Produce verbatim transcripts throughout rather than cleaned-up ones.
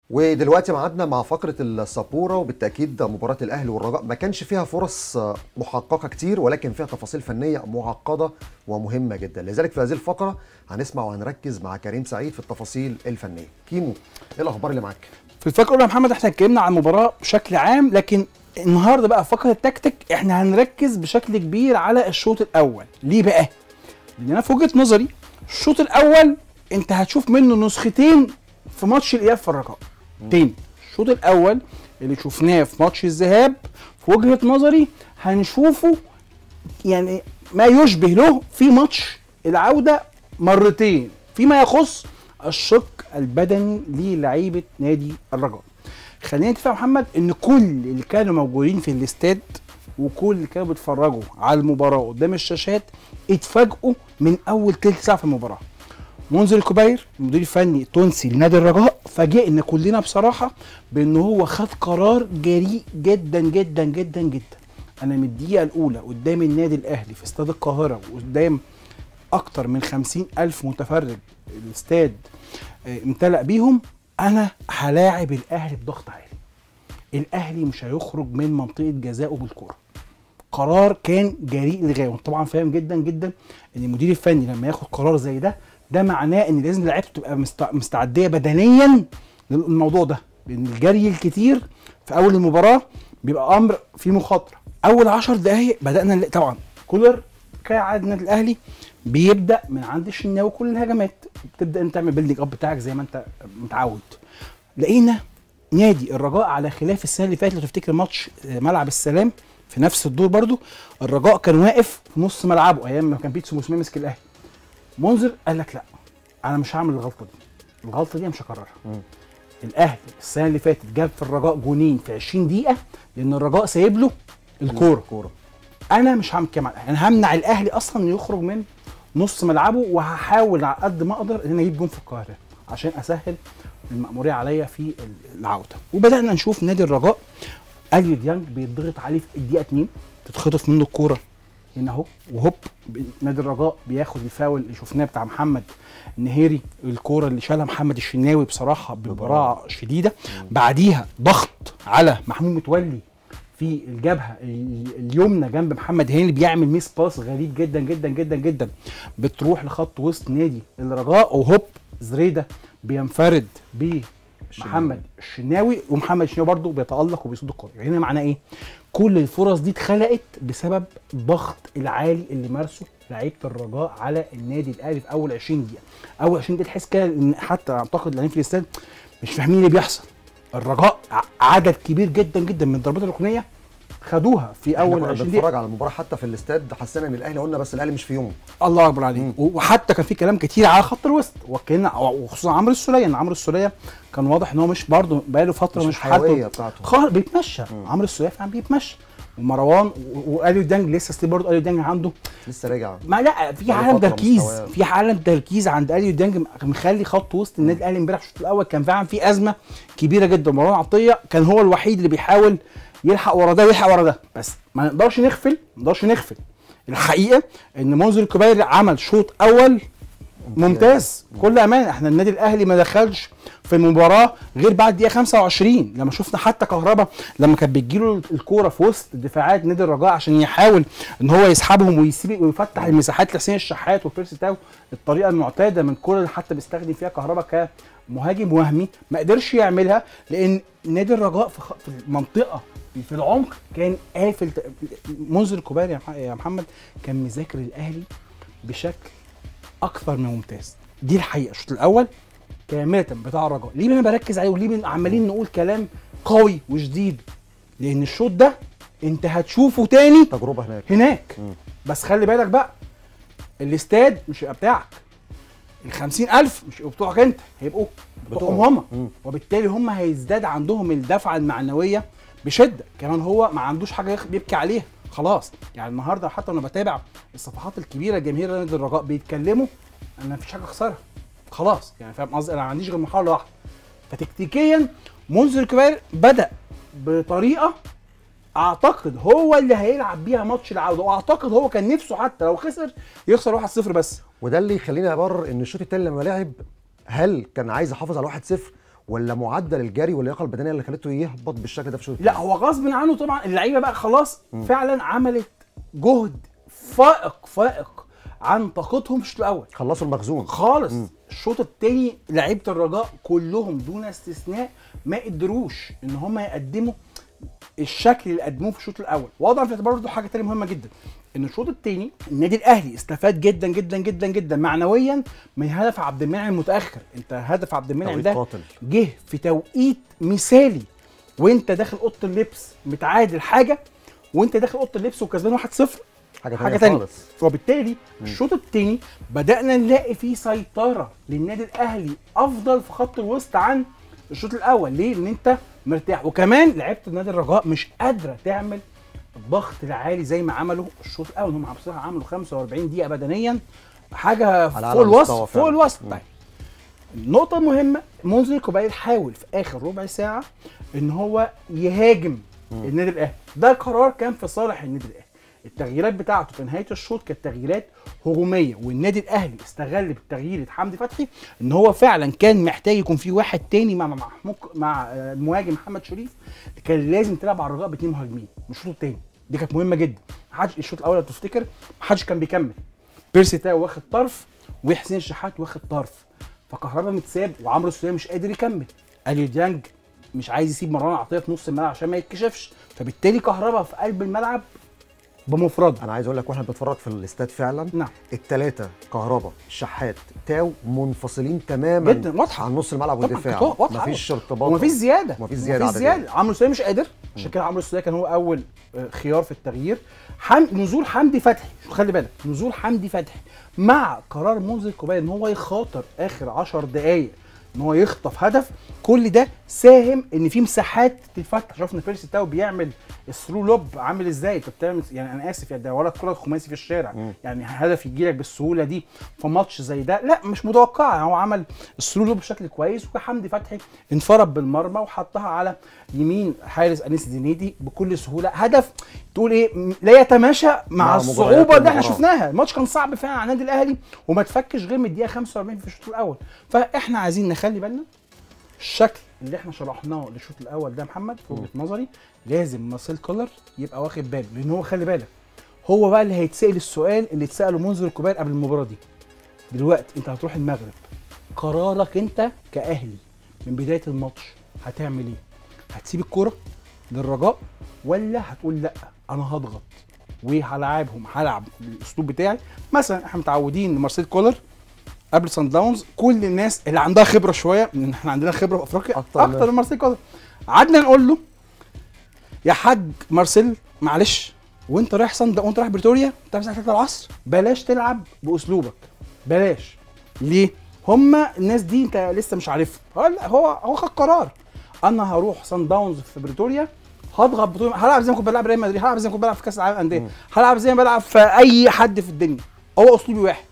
ودلوقتي معادنا مع فقره السبوره، وبالتاكيد مباراه الاهلي والرجاء ما كانش فيها فرص محققه كتير، ولكن فيها تفاصيل فنيه معقده ومهمه جدا. لذلك في هذه الفقره هنسمع وهنركز مع كريم سعيد في التفاصيل الفنيه. كيمو، ايه الاخبار اللي معاك؟ في الفقره الاولى يا محمد احنا اتكلمنا عن المباراه بشكل عام، لكن النهارده بقى فقره التكتيك احنا هنركز بشكل كبير على الشوط الاول. ليه بقى؟ لان انا في وجهه نظري الشوط الاول انت هتشوف منه نسختين في ماتش الاياب في الرجاء. تاني، الشوط الاول اللي شفناه في ماتش الذهاب في وجهه نظري هنشوفه يعني ما يشبه له في ماتش العوده مرتين فيما يخص الشق البدني للعيبه نادي الرجاء. خلينا نتفق يا محمد ان كل اللي كانوا موجودين في الاستاد وكل اللي كانوا بيتفرجوا على المباراه قدام الشاشات اتفاجئوا من اول تلت ساعه في المباراه. منذر الكوبير المدير الفني التونسي لنادي الرجاء فاجئنا كلنا بصراحه بان هو خد قرار جريء جدا جدا جدا جدا. انا من الدقيقه الاولى قدام النادي الاهلي في استاد القاهره وقدام اكتر من خمسين الف متفرج الاستاد امتلأ بيهم، انا هلاعب الاهلي بضغط عالي. الاهلي مش هيخرج من منطقه جزائه بالكوره. قرار كان جريء للغايه، طبعا فاهم جدا جدا ان المدير الفني لما ياخد قرار زي ده ده معناه ان لازم لعيبته تبقى مستعديه بدنيا للموضوع ده، لان الجري الكتير في اول المباراه بيبقى امر فيه مخاطره. اول عشر دقائق بدانا طبعا كولر كعادة النادي الاهلي بيبدا من عند الشناوي كل الهجمات، بتبدا انت تعمل بيلدينج اب بتاعك زي ما انت متعود. لقينا نادي الرجاء على خلاف السنه اللي فاتت، لو تفتكر ماتش ملعب السلام في نفس الدور برضو الرجاء كان واقف في نص ملعبه ايام ما كان بيتسو موسيماني مسك الاهلي. منذر قال لك لا انا مش هعمل الغلطه دي، الغلطه دي مش هكررها. الاهلي السنه اللي فاتت جاب في الرجاء جونين في عشرين دقيقه لان الرجاء سايب له الكوره. انا مش هعمل كده، انا همنع الاهلي اصلا انه يخرج من نص ملعبه، وهحاول على قد ما اقدر ان انا اجيب جون في القاهره عشان اسهل المأمورية عليا في العودة. وبدأنا نشوف نادي الرجاء أليو ديانج بيتضغط عليه في الدقيقة اتنين، تتخطف منه الكورة هنا اهو وهوب نادي الرجاء بياخد الفاول اللي شفناه بتاع محمد النهيري، الكورة اللي شالها محمد الشناوي بصراحة ببراعة شديدة. بعديها ضغط على محمود متولي في الجبهة اليمنى جنب محمد هاني، بيعمل ميس باس غريب جدا جدا جدا جدا بتروح لخط وسط نادي الرجاء، وهوب زريدة بينفرد بمحمد الشناوي، ومحمد الشناوي برضه بيتألق وبيصد الكوره. يعني معناه ايه؟ كل الفرص دي اتخلقت بسبب الضغط العالي اللي مارسه لعيبه الرجاء على النادي الاهلي في اول عشرين دقيقه. اول عشرين دقيقه تحس كده ان حتى اعتقد اللي في الاستاد مش فاهمين اللي بيحصل. الرجاء عدد كبير جدا جدا من الضربات الركنيه خدوها في اول عشرين دقيقه. بنتفرج على المباراه حتى في الاستاد حسينا ان الاهلي، قلنا بس الاهلي مش في يومه. الله اكبر عليك. وحتى كان في كلام كتير على خط الوسط، وكان وخصوصا عمرو السوليه، ان عمرو السوليه كان واضح ان هو مش برضه بقاله فتره مش حالته بتاعته خالص، بيتمشى. عمرو السوليه فعلا بيتمشى، ومروان واليو دانج لسه ستيل برضه اليو دانج عنده لسه راجع. ما لا في عالم تركيز، في عالم تركيز عند اليو دانج مخلي خط وسط النادي الاهلي امبارح الشوط الاول كان فعلا في ازمه كبيره جدا. مروان عطيه كان هو الوحيد اللي بيحاول يلحق ورا ده ويلحق ورا ده، بس ما نقدرش نغفل ما نقدرش نغفل الحقيقه ان منذر الكوبير عمل شوط اول ممتاز بكل امانه. احنا النادي الاهلي ما دخلش في المباراه غير بعد دقيقه خمسة وعشرين، لما شفنا حتى كهربا لما كانت بتجيله الكوره في وسط دفاعات نادي الرجاء عشان يحاول ان هو يسحبهم ويسيب ويفتح المساحات لحسين الشحات وبيرسي تاو، الطريقه المعتاده من كل اللي حتى بيستخدم فيها كهربا كمهاجم وهمي، ما قدرش يعملها لان نادي الرجاء في المنطقه في العمق كان قافل. منذر الكوبير يا محمد كان مذاكر الاهلي بشكل اكثر من ممتاز. دي الحقيقه الشوط الاول كامله بتاع الرجاء. ليه انا بركز عليه وليه عمالين نقول كلام قوي وشديد؟ لان الشوط ده انت هتشوفه تاني تجربه هناك هناك م. بس خلي بالك بقى الاستاد مش هيبقى بتاعك، ال خمسين ألف مش هيبقوا بتوعك انت، هيبقوا بتوعهم هم، وبالتالي هم هيزداد عندهم الدفعه المعنويه بشده. كمان هو ما عندوش حاجه بيبكي عليها خلاص. يعني النهارده حتى وانا بتابع الصفحات الكبيره جماهير نادي الرجاء بيتكلموا انا مفيش حاجه اخسرها خلاص، يعني فاهم قصدي؟ انا ما عنديش غير محاوله واحده. فتكتيكيا منذر الكوبير بدا بطريقه اعتقد هو اللي هيلعب بيها ماتش العوده، واعتقد هو كان نفسه حتى لو خسر يخسر واحد صفر بس. وده اللي يخليني ابرر ان الشوط الثاني لما لعب هل كان عايز يحافظ على واحد صفر ولا معدل الجري واللياقه البدنيه اللي خلته يهبط بالشكل ده في الشوط لا هو غصب عنه طبعا، اللعيبه بقى خلاص م. فعلا عملت جهد فائق فائق عن طاقتهم في الشوط الاول، خلصوا المخزون خالص. م. الشوط الثاني لعيبه الرجاء كلهم دون استثناء ما قدروش ان هم يقدموا الشكل اللي قدموه في الشوط الاول. وضع في الاعتبار برضه حاجه ثانيه مهمه جدا، ان الشوط الثاني النادي الاهلي استفاد جدا جدا جدا جدا معنويا من هدف عبد المنعم المتاخر. انت هدف عبد المنعم ده جه في توقيت مثالي، وانت داخل اوضه اللبس متعادل حاجه، وانت داخل اوضه اللبس وكسبان واحد صفر حاجه, حاجة ثانيه. وبالتالي الشوط الثاني بدانا نلاقي فيه سيطره للنادي الاهلي افضل في خط الوسط عن الشوط الاول. ليه؟ لان انت مرتاح، وكمان لعيبه النادي الرجاء مش قادره تعمل الضغط العالي زي ما عملوا الشوط الاول. هم بصراحه عملوا خمسة وأربعين دقيقه بدنيا، حاجه فوق الوصف فوق الوصف. طيب النقطه المهمه، منذر الكوبايل حاول في اخر ربع ساعه ان هو يهاجم م. النادي الاهلي. ده قرار كان في صالح النادي الاهلي. التغييرات بتاعته في نهايه الشوط كانت تغييرات هجوميه، والنادي الاهلي استغل بتغيير حمدي فتحي ان هو فعلا كان محتاج يكون في واحد تاني مع مع مع المهاجم محمد شريف. كان لازم تلعب على الرجاء باثنين مهاجمين مش الشوط الثاني، دي كانت مهمه جدا. محدش الشوط الاول لو تفتكر محدش كان بيكمل، بيرسي تاو واخد طرف وحسين الشحات واخد طرف، فكهربا متساب وعمرو السوليه مش قادر يكمل، اليو ديانج مش عايز يسيب مروان عطيه في نص الملعب عشان ما يتكشفش، فبالتالي كهربا في قلب الملعب بمفرده. انا عايز اقول لك واحنا بنتفرج في الاستاد فعلا نعم الثلاثه كهربا شحات تاو منفصلين تماما جدا، واضحه عن نص الملعب والدفاع، مفيش ارتباط ومفيش زياده ومفيش زياده ومفيش زياده. عمرو السوليه مش قادر، عشان كده عمرو السوليه كان هو اول خيار في التغيير. حم... نزول حمدي فتحي، خلي بالك نزول حمدي فتحي مع قرار منذر الكوبايل ان هو يخاطر اخر عشر دقائق ان هو يخطف هدف، كل ده ساهم ان في مساحات تتفتح. شفنا بيرسي تاو بيعمل الثرو لوب عامل ازاي، انت بتعمل يعني انا اسف يعني ده ولا كره خماسي في الشارع م. يعني هدف يجي لك بالسهوله دي في ماتش زي ده لا مش متوقع. يعني هو عمل الثرو لوب بشكل كويس، وحمدي فتحي انفرد بالمرمى وحطها على يمين حارس انيس زنيدي بكل سهوله. هدف تقول ايه لا يتماشى مع, مع الصعوبه اللي احنا شفناها. الماتش كان صعب فعلا على النادي الاهلي وما تفكش غير من الدقيقه خمسة وأربعين في الشوط الاول. فاحنا عايزين نخلي بالنا الشكل اللي احنا شرحناه للشوط الاول ده محمد في وجهه نظري لازم مارسيل كولر يبقى واخد باله، لان هو خلي بالك هو بقى اللي هيتسال السؤال اللي اتساله منذر الكوبايل قبل المباراه دي. دلوقتي انت هتروح المغرب، قرارك انت كاهلي من بدايه الماتش هتعمل ايه؟ هتسيب الكوره للرجاء ولا هتقول لا انا هضغط وهلاعبهم، هلعب بالاسلوب بتاعي؟ مثلا احنا متعودين مارسيل كولر قبل سان داونز كل الناس اللي عندها خبره شويه، ان احنا عندنا خبره في افريقيا اكتر, أكتر من مارسيل كولر، قعدنا نقول له يا حاج مارسيل معلش وانت رايح سان وانت رايح بريتوريا انت الساعه ثلاثة العصر بلاش تلعب باسلوبك، بلاش. ليه؟ هما الناس دي انت لسه مش عارفها. هو هو خد قرار، انا هروح سان داونز في بريتوريا هضغط بطولة، هلعب زي ما كنت بلعب ريال مدريد، هلعب زي ما كنت بلعب في كاس العالم للانديه، هلعب زي ما بلعب في اي حد في الدنيا، هو اسلوبي واحد.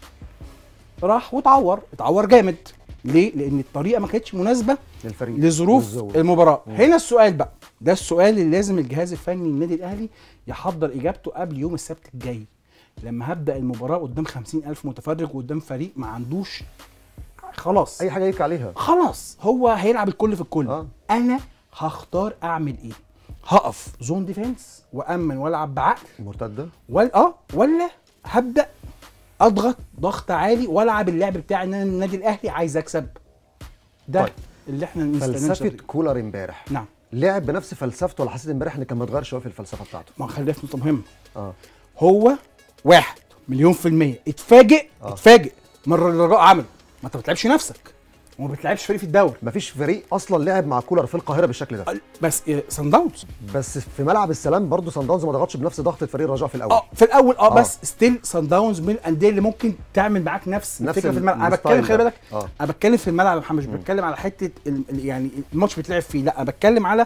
راح واتعور، اتعور جامد. ليه؟ لان الطريقه ما كانتش مناسبه للفريق لظروف والزول. المباراه. مم. هنا السؤال بقى، ده السؤال اللي لازم الجهاز الفني النادي الاهلي يحضر اجابته قبل يوم السبت الجاي، لما هبدا المباراه قدام خمسين ألف متفرج وقدام فريق ما عندوش خلاص اي حاجه يجي عليها، خلاص هو هيلعب الكل في الكل. آه. انا هختار اعمل ايه؟ هقف زون ديفنس وامن والعب بعقل مرتده ولا اه ولا هبدا اضغط ضغط عالي والعب اللعب بتاعي ان انا النادي الاهلي عايز اكسب؟ ده طيب. اللي احنا نستناه. فلسفه كولر امبارح نعم لعب بنفس فلسفته ولا حسيت امبارح ان كان متغير شويه في الفلسفه بتاعته؟ ما خلينا في نقطه مهمه. اه هو واحد مليون في المية اتفاجئ آه. اتفاجئ مره الرجاء عمل، ما انت ما بتلعبش نفسك وما بتلعبش فريق في الدوري. مفيش فريق اصلا لعب مع كولر في القاهره بالشكل ده. بس إيه سان داونز، بس في ملعب السلام برضه سان داونز ما ضغطش بنفس ضغط الفريق الرجاء في الاول. اه في الاول اه, آه. بس ستيل سان داونز من الانديه اللي ممكن تعمل معاك نفس الفكره في الملعب. انا بتكلم خلي بالك آه. انا بتكلم في الملعب يا محمد، مش بتكلم على حته يعني الماتش بيتلعب فيه، لا انا بتكلم على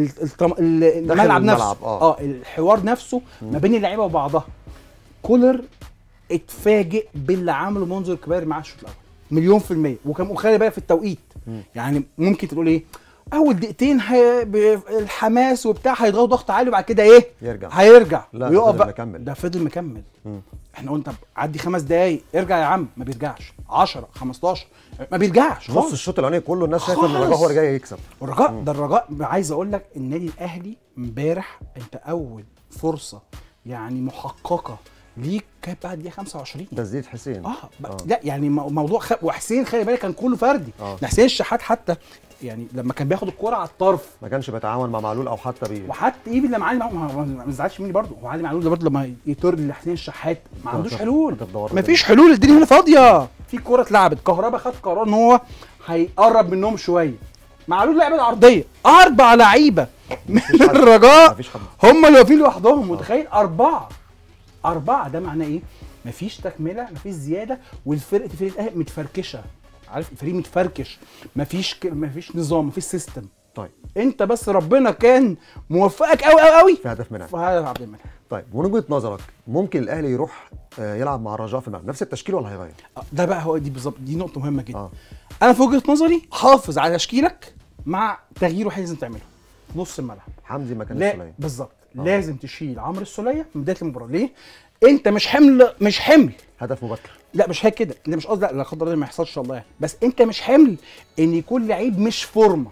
الملعب نفسه آه. اه الحوار نفسه مم. ما بين اللعيبه وبعضها. كولر اتفاجئ باللي عمله منذر الكبير مع الشوط الاول مليون في المية، وكان وخلي بالك في التوقيت. مم. يعني ممكن تقول ايه اول دقيقتين هي الحماس وبتاع هيضغط ضغط عالي وبعد كده ايه يرجع هيرجع لا ويقف فضل بقى. مكمل. ده فضل مكمل. مم. احنا قلنا طب عدي خمس دقايق ارجع يا عم، ما بيرجعش. عشرة خمستاشر ما بيرجعش نص الشوط الاولاني كله الناس شايفه ان الرجاء هو اللي جاي يكسب. الرجاء ده الرجاء عايز اقول لك النادي الاهلي امبارح انت اول فرصه يعني محققه ليك كانت بعد دقيقه خمسة وعشرين. تسديد حسين اه, آه. لا يعني مو- موضوع خ... وحسين خلي بالك كان كله فردي. آه. ده حسين الشحات حتى يعني لما كان بياخد الكرة على الطرف ما كانش بيتعاون مع معلول او حتى بيه. وحتى ايفن لما علي معلول ما ما تزعلش مني برضه، هو علي معلول ده برضه لما يطر لحسين الشحات ما عندوش حلول، ما فيش حلول، الدنيا هنا فاضيه. في كرة اتلعبت كهربا خد قرار ان هو هيقرب منهم شويه، معلول لعب العرضيه اربع لعيبه من الرجاء هم اللي واقفين لوحدهم. متخيل اربعه اربعه ده معناه ايه؟ مفيش تكمله، مفيش زياده، والفرقه فرقه الاهلي متفركشه. عارف الفريق متفركش، مفيش ك... مفيش نظام، مفيش سيستم. طيب انت بس ربنا كان موفقك قوي قوي قوي في هدف منها في هدف عبد المنعم. طيب من وجهه نظرك ممكن الاهلي يروح آه يلعب مع الرجاء في الملعب نفس التشكيل ولا هيغير؟ ده بقى هو دي بالظبط، دي نقطه مهمه جدا. آه. انا في وجهه نظري حافظ على تشكيلك مع تغيير واحد لازم تعمله في نص الملعب. حمدي مكان لا السوليه بالظبط. آه. لازم تشيل عمرو السوليه من بدايه المباراه. ليه؟ انت مش حمل، مش حمل هدف مبكر. لا مش هيك كده، انت مش قصدي، لا لا قدر الله ما يحصلش ان شاء الله يعني، بس انت مش حمل ان يكون لعيب مش فورمه.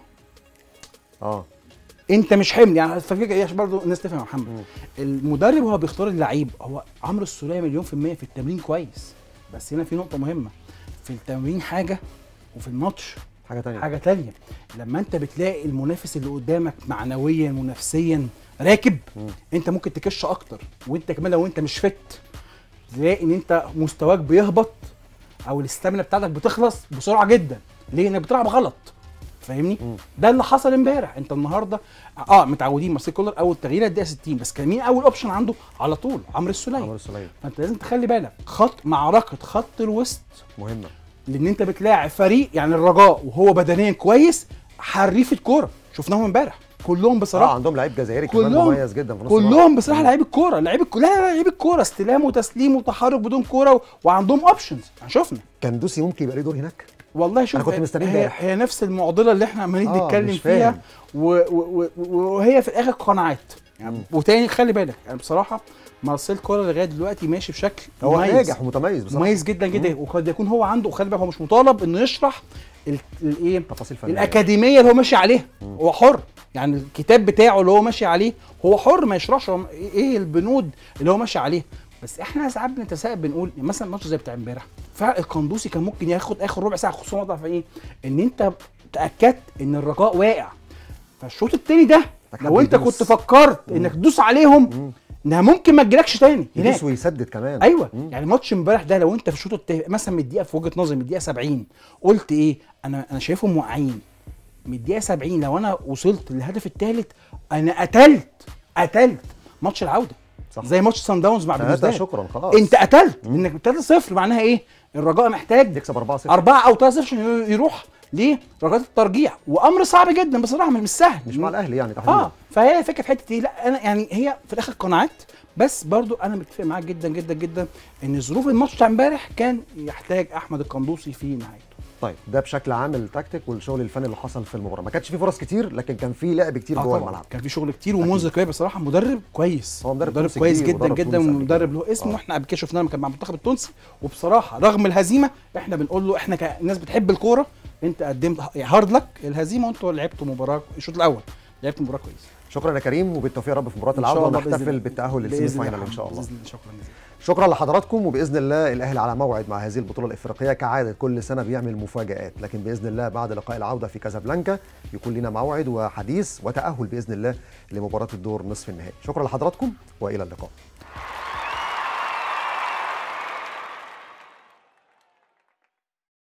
اه انت مش حمل يعني. فكره ايه عشان برضه الناس تفهم يا محمد. مم. المدرب هو بيختار اللعيب، هو عمرو السوليه مليون في الميه في التمرين كويس، بس هنا في نقطه مهمه، في التمرين حاجه وفي الماتش حاجه تانية حاجه تانية. لما انت بتلاقي المنافس اللي قدامك معنويا ونفسيا راكب، مم. انت ممكن تكش اكتر، وانت كمان لو انت مش فت تلاقي ان انت مستواك بيهبط او الاستامينا بتاعتك بتخلص بسرعه جدا. ليه؟ انك بتلعب غلط. فاهمني؟ مم. ده اللي حصل امبارح. انت النهارده اه متعودين مارسيل كولر اول تغيير الدقيقه ستين، بس كان مين اول اوبشن عنده على طول؟ عمرو السوليه. عمرو السوليه. فانت لازم تخلي بالك خط معركه خط الوسط مهمه، لان انت بتلاعب فريق يعني الرجاء وهو بدنيا كويس، حريفه كوره شفناهم امبارح كلهم بصراحه. اه عندهم لعيب جزائري كمان مميز جدا في نص كلهم الملعب. بصراحه لعيب الكوره، لعيب الكوره، لا لا لعيب الكوره، استلام وتسليم وتحرك بدون كوره، وعندهم اوبشنز. يعني شفنا كان دوسي ممكن يبقى ليه دور هناك. والله شوف انا كنت مستنيه هي, هي نفس المعضله اللي احنا عمالين آه نتكلم فيها و و و وهي في الاخر قناعات يعني. وتاني خلي بالك يعني بصراحه مارسيل كولر لغايه دلوقتي ماشي بشكل هو ناجح ومتميز بصراحه، مميز جدا جدا. وقد يكون هو عنده، وخلي بالك هو مش مطالب انه يشرح الايه تفاصيل فنيه الاكاديميه اللي هو ماشي عليها. مم. هو حر يعني، الكتاب بتاعه اللي هو ماشي عليه هو حر، ما يشرحش ايه البنود اللي هو ماشي عليها. بس احنا ساعات بنتساءل بنقول مثلا ماتش زي بتاع امبارح، فالقندوسي كان ممكن ياخد اخر ربع ساعه، خصوصا وضع في ايه؟ ان انت تاكدت ان الرجاء واقع، فالشوط الثاني ده لو انت كنت فكرت مم. انك تدوس عليهم مم. انها ممكن ما تجيلكش تاني هناك، يدوس ويسدد كمان. ايوه مم. يعني ماتش امبارح ده لو انت في الشوط الثاني مثلا من الدقيقه، في وجهه نظري من الدقيقه سبعين قلت ايه، انا انا شايفهم واقعين، من الدقيقه سبعين لو انا وصلت للهدف الثالث انا قتلت قتلت ماتش العوده. صح. زي ماتش سان داونز مع بلوزداد، شكرا خلاص انت قتلت انك ثلاثة صفر، معناها ايه؟ الرجاء محتاج يكسب أربعة صفر أربعة او ثلاثة صفر عشان يروح ليه؟ رجاء الترجيع، وامر صعب جدا بصراحه، مش سهل، مش مع الاهلي يعني تحديدا. اه فهي الفكره في حته ايه؟ لا انا يعني هي في الاخر قناعات، بس برضو انا متفق معاك جدا جدا جدا ان ظروف الماتش بتاع امبارح كان يحتاج احمد القندوسي في نهايته. طيب ده بشكل عام التكتيك والشغل الفني اللي حصل في المباراه، ما كانش فيه فرص كتير لكن كان فيه لعب كتير جوه الملعب، كان فيه شغل كتير، ومنذر كويس بصراحه، مدرب كويس، هو مدرب, مدرب كويس جدا جدا، ومدرب له اسمه، واحنا قبل كده شفناه لما كان مع المنتخب التونسي، وبصراحه رغم الهزيمه احنا بنقول له احنا كناس بتحب الكوره، انت قدمت هارد لك الهزيمه، وانتوا لعبتوا مباراه الشوط الاول لعبتوا مباراه كويسه. شكرا يا كريم، وبالتوفيق يا رب في مباراه العوده، ونحتفل بالتاهل للسيمي فاينال ان شاء الله. باذن الله. شكرا جزيلا. شكرا لحضراتكم، وباذن الله الاهلي على موعد مع هذه البطوله الافريقيه كعاده كل سنه بيعمل مفاجات، لكن باذن الله بعد لقاء العوده في كازابلانكا يكون لنا موعد وحديث وتاهل باذن الله لمباراه الدور نصف النهائي. شكرا لحضراتكم والى اللقاء.